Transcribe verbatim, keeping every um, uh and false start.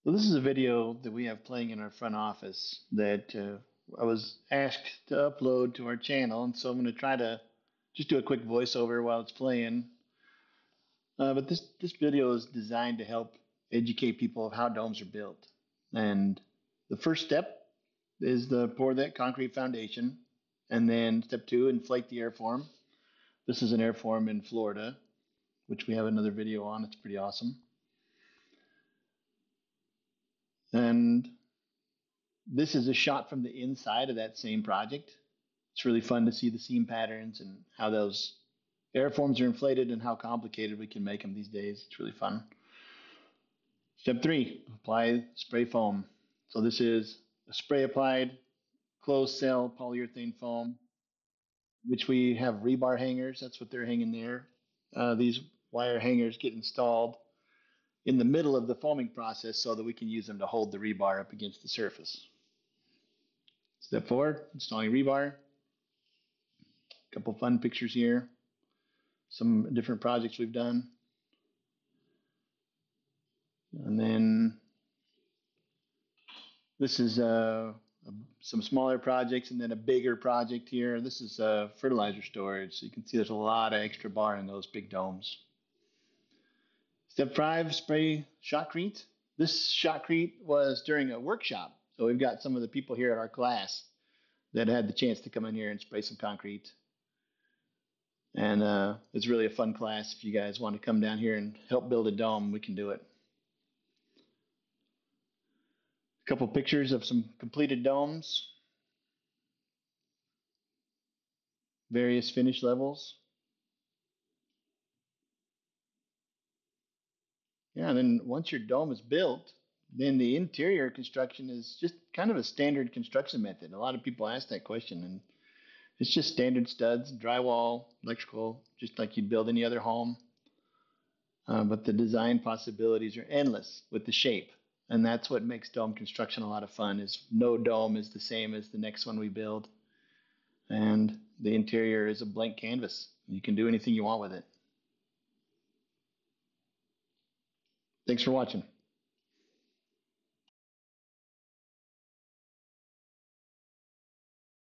So this is a video that we have playing in our front office that uh, I was asked to upload to our channel, and so I'm going to try to just do a quick voiceover while it's playing. Uh, but this this video is designed to help educate people of how domes are built. And the first step is to pour that concrete foundation, and then step two, inflate the airform. This is an airform in Florida, which we have another video on. It's pretty awesome. And this is a shot from the inside of that same project. It's really fun to see the seam patterns and how those airforms are inflated and how complicated we can make them these days. It's really fun. Step three, apply spray foam. So this is a spray applied closed cell polyurethane foam, which we have rebar hangers. That's what they're hanging there. Uh, these wire hangers get installed in the middle of the foaming process so that we can use them to hold the rebar up against the surface. Step four, installing rebar. A couple fun pictures here. Some different projects we've done. And then this is uh, some smaller projects and then a bigger project here. This is uh, fertilizer storage. So you can see there's a lot of extra bar in those big domes. Step five, spray shotcrete. This shotcrete was during a workshop. So we've got some of the people here at our class that had the chance to come in here and spray some concrete. And uh, it's really a fun class. If you guys want to come down here and help build a dome, we can do it. A couple pictures of some completed domes, various finish levels. Yeah, and then once your dome is built, then the interior construction is just kind of a standard construction method. A lot of people ask that question, and it's just standard studs, drywall, electrical, just like you'd build any other home. Uh, but the design possibilities are endless with the shape. And that's what makes dome construction a lot of fun, is no dome is the same as the next one we build. And the interior is a blank canvas. You can do anything you want with it. Thanks for watching.